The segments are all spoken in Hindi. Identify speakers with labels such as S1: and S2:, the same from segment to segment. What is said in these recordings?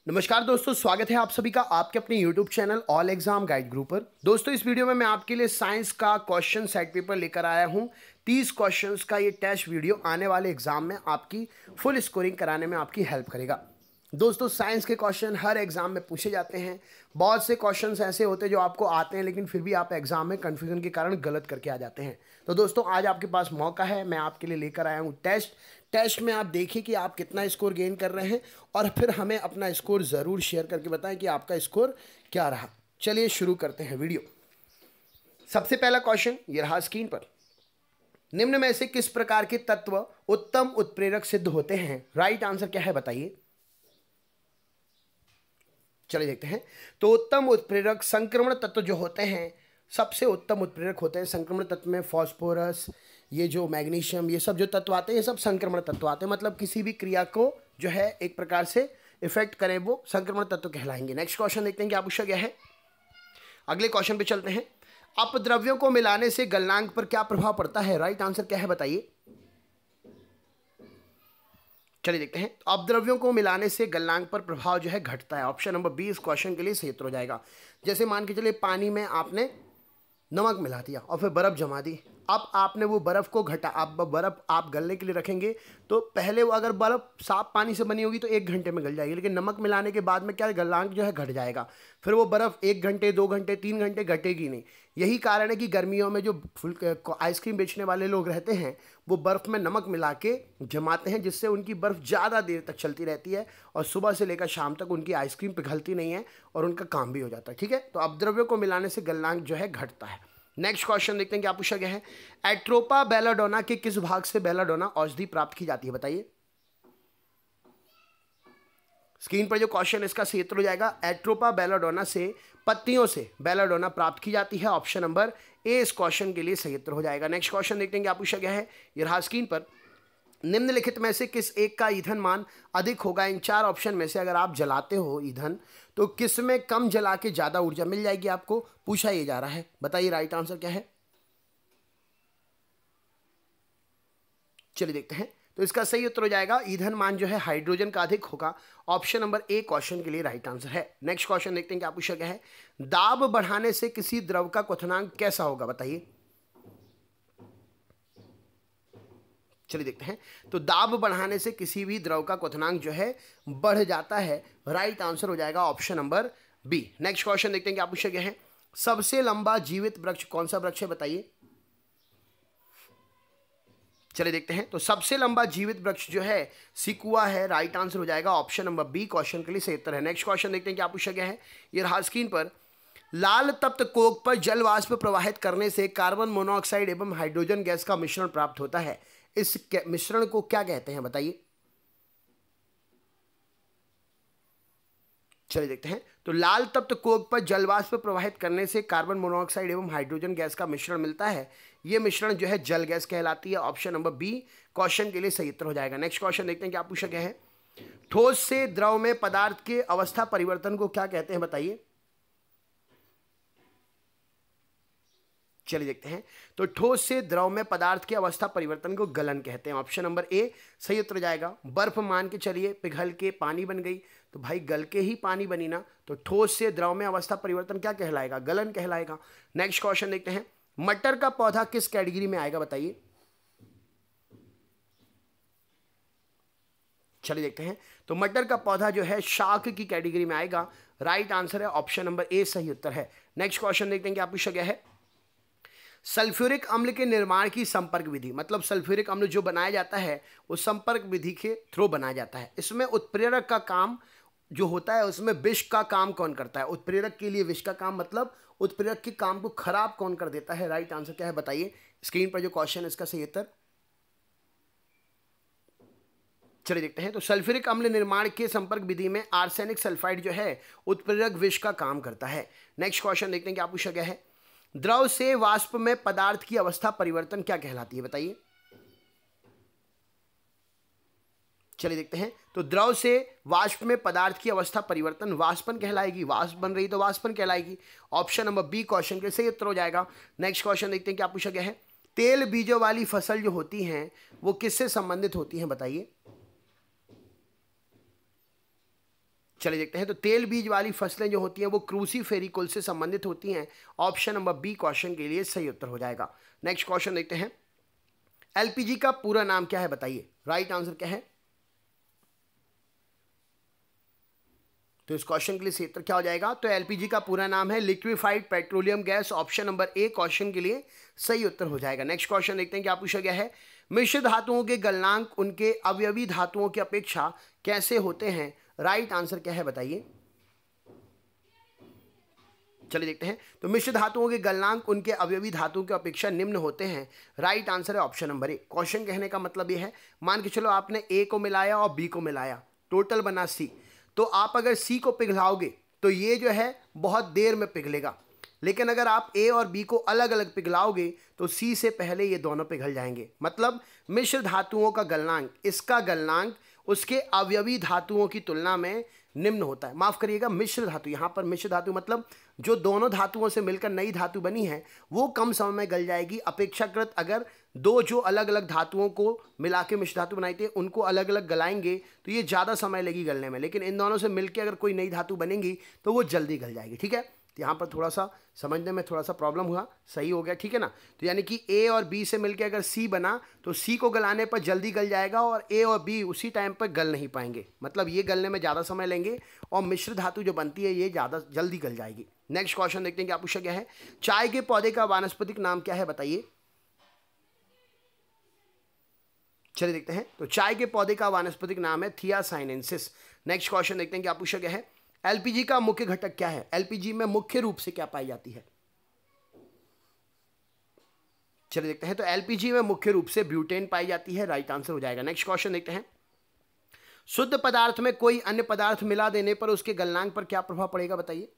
S1: नमस्कार दोस्तों, स्वागत है आप सभी का आपके अपने YouTube channel all exam guide group पर। दोस्तों, इस वीडियो में मैं आपके लिए साइंस का क्वेश्चन सेट पेपर लेकर आया हूं। 30 क्वेश्चंस का ये टेस्ट वीडियो आने वाले एग्जाम में आपकी फुल स्कोरिंग कराने में आपकी हेल्प करेगा। दोस्तों, साइंस के क्वेश्चन हर एग्जाम में पूछे जाते हैं। बहुत से क्वेश्चंस ऐसे होते हैं जो आपको आते हैं लेकिन फिर भी आप एग्जाम में कन्फ्यूजन के कारण गलत करके आ जाते हैं। तो दोस्तों, आज आपके पास मौका है, मैं आपके लिए लेकर आया हूँ टेस्ट में आप देखिए कि आप कितना स्कोर गेन कर रहे हैं और फिर हमें अपना स्कोर ज़रूर शेयर करके बताएं कि आपका स्कोर क्या रहा। चलिए शुरू करते हैं वीडियो। सबसे पहला क्वेश्चन ये रहा स्क्रीन पर। निम्न में से किस प्रकार के तत्व उत्तम उत्प्रेरक सिद्ध होते हैं? राइट आंसर क्या है बताइए। चलिए देखते हैं। तो उत्तम उत्प्रेरक संक्रमण तत्व जो होते हैं, सबसे उत्तम उत्प्रेरक होते हैं संक्रमण तत्व में फास्फोरस, ये जो मैग्नीशियम, ये सब जो तत्व आते हैं ये सब संक्रमण तत्व आते हैं। मतलब किसी भी क्रिया को जो है एक प्रकार से इफेक्ट करें वो संक्रमण तत्व कहलाएंगे। नेक्स्ट क्वेश्चन देखते हैं क्या पूछा गया है। अगले क्वेश्चन पे चलते हैं। अपद्रव्यों को मिलाने से गलनांक पर क्या प्रभाव पड़ता है? राइट आंसर क्या है बताइए। चलिए देखते हैं। अपद्रव्यों को मिलाने से गलनांक पर प्रभाव जो है घटता है। ऑप्शन नंबर बी इस क्वेश्चन के लिए सही उत्तर हो जाएगा। जैसे मान के चलिए पानी में आपने नमक मिला दिया और फिर बर्फ़ जमा दी। अब आपने वो बर्फ़ को घटा, अब बर्फ़ आप गलने के लिए रखेंगे तो पहले वो अगर बर्फ़ साफ पानी से बनी होगी तो 1 घंटे में गल जाएगी, लेकिन नमक मिलाने के बाद में क्या गलनांक जो है घट जाएगा। फिर वो बर्फ़ 1 घंटे 2 घंटे 3 घंटे घटेगी नहीं। यही कारण है कि गर्मियों में जो आइसक्रीम बेचने वाले लोग रहते हैं वो बर्फ़ में नमक मिला के जमाते हैं, जिससे उनकी बर्फ़ ज़्यादा देर तक चलती रहती है और सुबह से लेकर शाम तक उनकी आइसक्रीम पिघलती नहीं है और उनका काम भी हो जाता है। ठीक है, तो अपद्रव्यों को मिलाने से गलनांक जो है घटता है। नेक्स्ट क्वेश्चन देखते हैं क्या पूछा गया है। एट्रोपा बेलाडोना के किस भाग से बेलाडोना औषधि प्राप्त की जाती है बताइए। स्क्रीन पर जो क्वेश्चन इसका सही उत्तर हो जाएगा। एट्रोपा बेलाडोना से पत्तियों से बेलाडोना प्राप्त की जाती है। ऑप्शन नंबर ए इस क्वेश्चन के लिए सही उत्तर हो जाएगा। नेक्स्ट क्वेश्चन देखते हैं क्या पूछा गया है। ये रहा स्क्रीन पर। निम्नलिखित में से किस एक का ईंधन मान अधिक होगा? इन 4 ऑप्शन में से अगर आप जलाते हो ईंधन तो किस में कम जला के ज़्यादा ऊर्जा मिल जाएगी आपको, पूछा ये जा रहा है। बताइए राइट आंसर क्या है। चलिए देखते हैं। तो इसका सही उत्तर हो जाएगा ईंधन मान जो है हाइड्रोजन का अधिक होगा। ऑप्शन नंबर ए क्वेश्चन के लिए राइट आंसर है। नेक्स्ट क्वेश्चन देखते हैं क्या पूछा गया है। दाब बढ़ाने से किसी द्रव का क्वथनांक कैसा होगा बताइए। चलिए देखते हैं। तो दाब बढ़ाने से किसी भी द्रव का क्वथनांक जो है बढ़ जाता है। राइट आंसर हो जाएगा option number B. Next question देखते हैं क्या पूछा गया है। सबसे लंबा जीवित वृक्ष कौन सा वृक्ष है बताइए। चलिए देखते हैं। तो सबसे लंबा जीवित वृक्ष जो है सिकुआ है। राइट आंसर हो जाएगा ऑप्शन नंबर बी क्वेश्चन के लिए सही उत्तर है। नेक्स्ट क्वेश्चन देखते हैं क्या पूछा गया है। ये रहा स्क्रीन पर। लाल तप्त कोक पर जल वाष्प प्रवाहित करने से कार्बन मोनोऑक्साइड एवं हाइड्रोजन गैस का मिश्रण प्राप्त होता है। इस मिश्रण को क्या कहते हैं बताइए। चलिए देखते हैं। तो लाल तप्त कोक पर जल वाष्प प्रवाहित करने से कार्बन मोनोऑक्साइड एवं हाइड्रोजन गैस का मिश्रण मिलता है। यह मिश्रण जो है जल गैस कहलाती है। ऑप्शन नंबर बी क्वेश्चन के लिए सही उत्तर हो जाएगा। नेक्स्ट क्वेश्चन देखते हैं क्या पूछा गया है। ठोस से द्रव में पदार्थ के अवस्था परिवर्तन को क्या कहते हैं बताइए। चलिए देखते हैं। तो ठोस से द्रव में पदार्थ की अवस्था परिवर्तन को गलन कहते हैं। ऑप्शन नंबर ए सही उत्तर जाएगा। बर्फ मान के चलिए पिघल के पानी बन गई तो भाई गल के ही पानी बनी ना, तो ठोस से द्रव में अवस्था परिवर्तन क्या कहलाएगा? गलन कहलाएगा। नेक्स्ट क्वेश्चन देखते हैं। मटर का पौधा किस कैटेगरी में आएगा बताइए। चलिए देखते हैं। तो मटर का पौधा जो है शाक की कैटेगरी में आएगा। राइट आंसर है ऑप्शन नंबर ए सही उत्तर है। नेक्स्ट क्वेश्चन देखते हैं क्या पूछा गया है। सल्फ्यूरिक अम्ल के निर्माण की संपर्क विधि, मतलब सल्फ्यूरिक अम्ल जो बनाया जाता है वो संपर्क विधि के थ्रू बनाया जाता है। इसमें उत्प्रेरक का काम जो होता है उसमें विष का काम कौन करता है? उत्प्रेरक के लिए विष का काम, मतलब उत्प्रेरक के काम को खराब कौन कर देता है? राइट आंसर क्या है बताइए। स्क्रीन पर जो क्वेश्चन है इसका सही उत्तर। चलिए देखते हैं। तो सल्फ्यूरिक अम्ल निर्माण के संपर्क विधि में आर्सेनिक सल्फाइड जो है उत्प्रेरक विष का काम करता है। नेक्स्ट क्वेश्चन देखते हैं क्या पूछा गया है। द्रव से वाष्प में पदार्थ की अवस्था परिवर्तन क्या कहलाती है बताइए। चलिए देखते हैं। तो द्रव से वाष्प में पदार्थ की अवस्था परिवर्तन वाष्पन कहलाएगी। वाष्प बन रही तो वाष्पन कहलाएगी। ऑप्शन नंबर बी क्वेश्चन के सही उत्तर हो जाएगा। नेक्स्ट क्वेश्चन देखते हैं क्या पूछा गया है। तेल बीजों वाली फसल जो होती हैं वो किससे संबंधित होती हैं बताइए। चलिए देखते हैं। तो तेल बीज वाली फसलें जो होती हैं वो क्रूसीफेरी कुल से संबंधित होती हैं। ऑप्शन नंबर बी क्वेश्चन के लिए सही उत्तर हो जाएगा। नेक्स्ट क्वेश्चन देखते हैं। एलपीजी का पूरा नाम क्या है बताइए। राइट आंसर क्या है? तो इस क्वेश्चन के लिए सही उत्तर क्या हो जाएगा? तो एलपीजी का पूरा नाम है liquefied petroleum gas. Option number A question के लिए सही उत्तर हो जाएगा। नेक्स्ट क्वेश्चन देखते हैं क्या पूछा गया है। मिश्र धातुओं के गलनांक उनके अवयवी धातुओं की अपेक्षा कैसे होते हैं। राइट आंसर क्या है बताइए। चलिए देखते हैं। तो मिश्र धातुओं के गलनांक उनके अवयवी धातुओं की अपेक्षा निम्न होते हैं। राइट आंसर है ऑप्शन नंबर ए। क्वेश्चन कहने का मतलब यह है, मान के चलो आपने ए को मिलाया और बी को मिलाया, टोटल बना सी। तो आप अगर सी को पिघलाओगे तो ये जो है बहुत देर में पिघलेगा, लेकिन अगर आप ए और बी को अलग अलग पिघलाओगे तो सी से पहले ये दोनों पिघल जाएंगे। मतलब मिश्र धातुओं का गलनांक, इसका गलनांक उसके अवयवी धातुओं की तुलना में निम्न होता है। माफ करिएगा, मिश्र धातु, यहाँ पर मिश्र धातु मतलब जो दोनों धातुओं से मिलकर नई धातु बनी है वो कम समय में गल जाएगी अपेक्षाकृत अगर दो जो अलग अलग धातुओं को मिला के मिश्र धातु बनाई थी उनको अलग अलग गलाएंगे तो ये ज़्यादा समय लगेगी गलने में, लेकिन इन दोनों से मिलकर अगर कोई नई धातु बनेगी तो वो जल्दी गल जाएगी। ठीक है, तो यहाँ पर थोड़ा सा समझने में थोड़ा सा प्रॉब्लम हुआ, सही हो गया। ठीक है ना, तो यानी कि ए और बी से मिलकर अगर सी बना तो सी को गलाने पर जल्दी गल जाएगा और ए और बी उसी टाइम पर गल नहीं पाएंगे। मतलब ये गलने में ज़्यादा समय लेंगे और मिश्र धातु जो बनती है ये ज़्यादा जल्दी गल जाएगी। नेक्स्ट क्वेश्चन देखते हैं क्या पूछा गया है। चाय के पौधे का वानस्पतिक नाम क्या है बताइए। चलिए देखते हैं। तो चाय के पौधे का वानस्पतिक नाम है थियासाइनेंसिस। नेक्स्ट क्वेश्चन देखते हैं क्या पूछा गया है। एलपीजी का मुख्य घटक क्या है। एलपीजी में मुख्य रूप से क्या पाई जाती है। चलिए देखते हैं। तो एलपीजी में मुख्य रूप से ब्यूटेन पाई जाती है। राइट आंसर हो जाएगा। नेक्स्ट क्वेश्चन देखते हैं। शुद्ध पदार्थ में कोई अन्य पदार्थ मिला देने पर उसके गलनांक पर क्या प्रभाव पड़ेगा बताइए।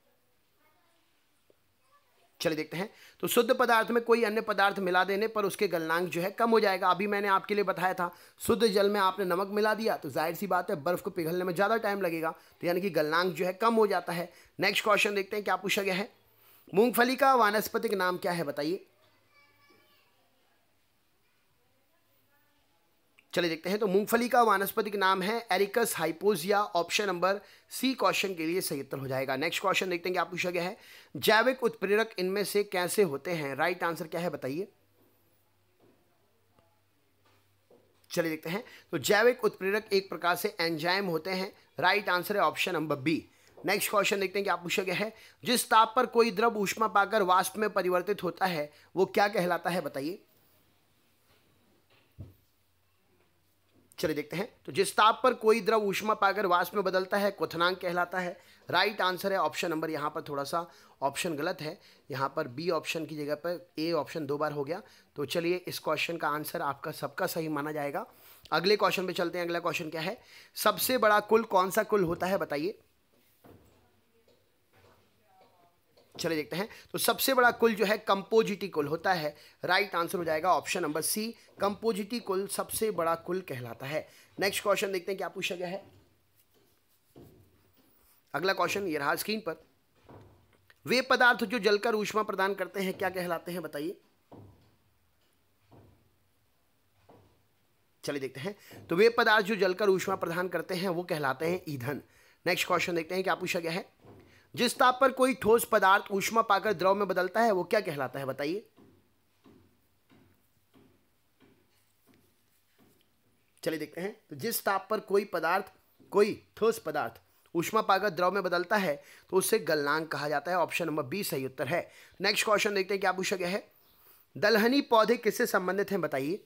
S1: चलिए देखते हैं। तो शुद्ध पदार्थ में कोई अन्य पदार्थ मिला देने पर उसके गलनांक जो है कम हो जाएगा। अभी मैंने आपके लिए बताया था, शुद्ध जल में आपने नमक मिला दिया तो जाहिर सी बात है बर्फ को पिघलने में ज़्यादा टाइम लगेगा, तो यानी कि गलनांक जो है कम हो जाता है। नेक्स्ट क्वेश्चन देखते हैं क्या पूछा गया है। मूंगफली का वानस्पतिक नाम क्या है बताइए। चलिए देखते हैं। तो मूंगफली का वानस्पतिक नाम है Arachis hypogaea. Option number C question के लिए सही उत्तर हो जाएगा। नेक्स्ट क्वेश्चन देखते हैं क्या पूछा गया है। जैविक उत्प्रेरक इनमें से कैसे होते हैं। राइट आंसर क्या है बताइए। चलिए देखते हैं। तो जैविक उत्प्रेरक एक प्रकार से एंजाइम होते हैं। राइट आंसर है option number B. Next question देखते हैं क्या पूछा गया है। जिस ताप पर कोई द्रव ऊष्मा पाकर वाष्प में परिवर्तित होता है वो क्या कहलाता है बताइए। चलिए देखते हैं। तो जिस ताप पर कोई द्रव ऊष्मा पाकर वाष्प में बदलता है क्वथनांक कहलाता है। राइट आंसर है ऑप्शन नंबर, यहाँ पर थोड़ा सा ऑप्शन गलत है, यहाँ पर बी ऑप्शन की जगह पर ए ऑप्शन 2 बार हो गया। तो चलिए इस क्वेश्चन का आंसर आपका सबका सही माना जाएगा। अगले क्वेश्चन पे चलते हैं। अगला क्वेश्चन क्या है। सबसे बड़ा कुल कौन सा कुल होता है बताइए। चलिए देखते हैं। तो सबसे बड़ा कुल जो है कंपोजिटी कुल होता है। राइट आंसर हो जाएगा ऑप्शन नंबर सी, कंपोजिटी कुल सबसे बड़ा कुल कहलाता है। नेक्स्ट क्वेश्चन देखते हैं क्या पूछा गया है। अगला क्वेश्चन ये रहा स्क्रीन पर। वे पदार्थ जो जलकर ऊष्मा प्रदान करते हैं क्या कहलाते हैं बताइए। चलिए देखते हैं। तो वे पदार्थ जो जलकर ऊष्मा प्रदान करते हैं वो कहलाते हैं ईंधन। नेक्स्ट क्वेश्चन देखते हैं क्या पूछा गया है। जिस ताप पर कोई ठोस पदार्थ ऊष्मा पाकर द्रव में बदलता है वो क्या कहलाता है बताइए। चलिए देखते हैं। तो जिस ताप पर कोई ठोस पदार्थ ऊष्मा पाकर द्रव में बदलता है तो उससे गलनांक कहा जाता है। ऑप्शन नंबर बी सही उत्तर है। नेक्स्ट क्वेश्चन देखते हैं क्या पूछा गया है। दलहनी पौधे किससे संबंधित हैं बताइए।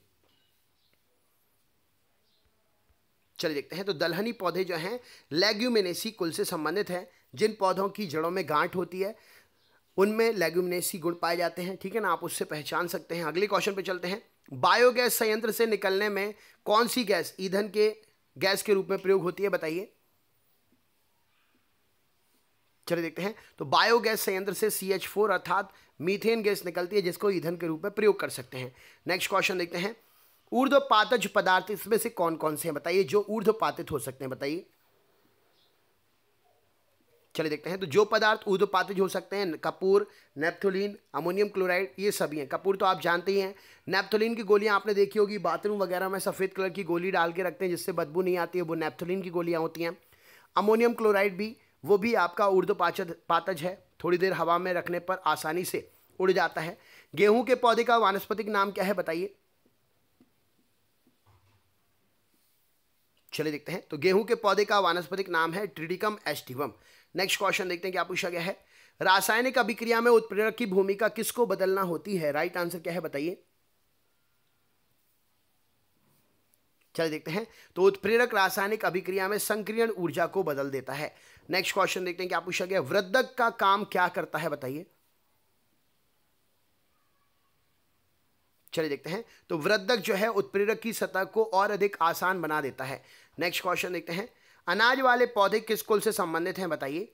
S1: चलिए देखते हैं। तो दलहनी पौधे जो हैं लेग्यूमिनेसी कुल से संबंधित हैं। जिन पौधों की जड़ों में गांठ होती है उनमें लेग्यूमिनेसी गुण पाए जाते हैं। ठीक है ना, आप उससे पहचान सकते हैं। अगले क्वेश्चन पे चलते हैं। बायोगैस संयंत्र से निकलने में कौन सी गैस ईंधन के गैस के रूप में प्रयोग होती है बताइए। चलिए देखते हैं। तो बायोगैस संयंत्र से CH4 अर्थात मीथेन गैस निकलती है जिसको ईंधन के रूप में प्रयोग कर सकते हैं। नेक्स्ट क्वेश्चन देखते हैं। ऊर्ध्वपातज पदार्थ इसमें से कौन कौन से हैं बताइए जो ऊर्ध्वपातित हो सकते हैं बताइए। चलिए देखते हैं। तो जो पदार्थ ऊर्ध्वपातिज हो सकते हैं कपूर, नेप्थोलीन, अमोनियम क्लोराइड, ये सभी हैं। कपूर तो आप जानते ही हैं। नेप्थोलीन की गोलियां आपने देखी होगी, बाथरूम वगैरह में सफ़ेद कलर की गोली डाल के रखते हैं जिससे बदबू नहीं आती है, वो नेप्थोलीन की गोलियां होती हैं। अमोनियम क्लोराइड भी, वो भी आपका ऊर्ध्वपातज है, थोड़ी देर हवा में रखने पर आसानी से उड़ जाता है। गेहूं के पौधे का वानस्पतिक नाम क्या है बताइए। चलिए देखते हैं। तो गेहूं के पौधे का वानस्पतिक नाम है ट्रिडिकम एस्टिवम। नेक्स्ट क्वेश्चन देखते हैं क्या पूछा गया है। रासायनिक अभिक्रिया में उत्प्रेरक की भूमिका किसको बदलना होती है, राइट आंसर क्या है बताइए। चलिए देखते हैं। तो उत्प्रेरक रासायनिक अभिक्रिया में संक्रियण ऊर्जा को बदल देता है। नेक्स्ट क्वेश्चन देखते हैं क्या पूछा गया। वृद्धक का काम क्या करता है बताइए। चलिए देखते हैं। तो वृद्धक जो है उत्प्रेरक की सतह को और अधिक आसान बना देता है। नेक्स्ट क्वेश्चन देखते हैं। अनाज वाले पौधे किस कुल से संबंधित हैं बताइए।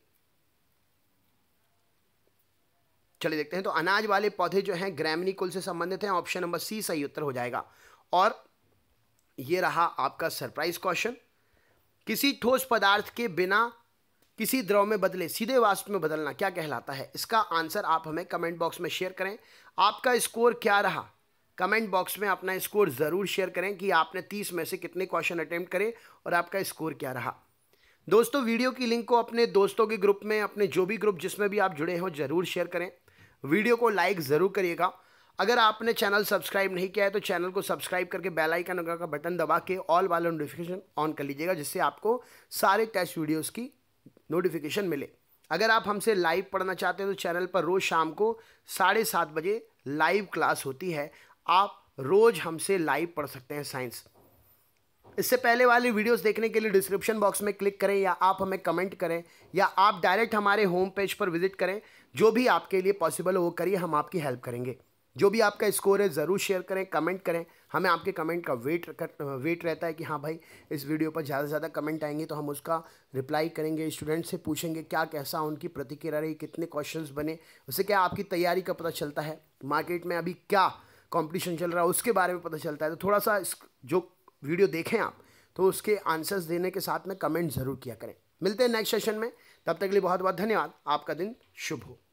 S1: चलिए देखते हैं। तो अनाज वाले पौधे जो हैं ग्रैमिनी कुल से संबंधित हैं। ऑप्शन नंबर सी सही उत्तर हो जाएगा। और ये रहा आपका सरप्राइज क्वेश्चन। किसी ठोस पदार्थ के बिना किसी द्रव में बदले सीधे वाष्प में बदलना क्या कहलाता है। इसका आंसर आप हमें कमेंट बॉक्स में शेयर करें। आपका स्कोर क्या रहा, कमेंट बॉक्स में अपना स्कोर ज़रूर शेयर करें कि आपने 30 में से कितने क्वेश्चन अटेम्प्ट करे और आपका स्कोर क्या रहा। दोस्तों वीडियो की लिंक को अपने दोस्तों के ग्रुप में, अपने जो भी ग्रुप जिसमें भी आप जुड़े हो ज़रूर शेयर करें। वीडियो को लाइक ज़रूर करिएगा। अगर आपने चैनल सब्सक्राइब नहीं किया है तो चैनल को सब्सक्राइब करके बेल आइकन का बटन दबा के ऑल वाला नोटिफिकेशन ऑन कर लीजिएगा, जिससे आपको सारे टेस्ट वीडियोस की नोटिफिकेशन मिले। अगर आप हमसे लाइव पढ़ना चाहते हैं तो चैनल पर रोज़ शाम को 7:30 बजे लाइव क्लास होती है। आप रोज़ हमसे लाइव पढ़ सकते हैं साइंस। इससे पहले वाली वीडियोस देखने के लिए डिस्क्रिप्शन बॉक्स में क्लिक करें, या आप हमें कमेंट करें, या आप डायरेक्ट हमारे होम पेज पर विजिट करें। जो भी आपके लिए पॉसिबल हो वो करिए, हम आपकी हेल्प करेंगे। जो भी आपका स्कोर है ज़रूर शेयर करें, कमेंट करें। हमें आपके कमेंट का वेट रहता है कि हाँ भाई इस वीडियो पर ज़्यादा से ज़्यादा कमेंट आएंगे तो हम उसका रिप्लाई करेंगे। स्टूडेंट से पूछेंगे क्या कैसा उनकी प्रतिक्रिया रही, कितने क्वेश्चंस बने, उससे क्या आपकी तैयारी का पता चलता है, मार्केट में अभी क्या कंपटीशन चल रहा है उसके बारे में पता चलता है। तो थोड़ा सा जो वीडियो देखें आप तो उसके आंसर्स देने के साथ में कमेंट ज़रूर किया करें। मिलते हैं नेक्स्ट सेशन में, तब तक के लिए बहुत बहुत धन्यवाद। आपका दिन शुभ हो।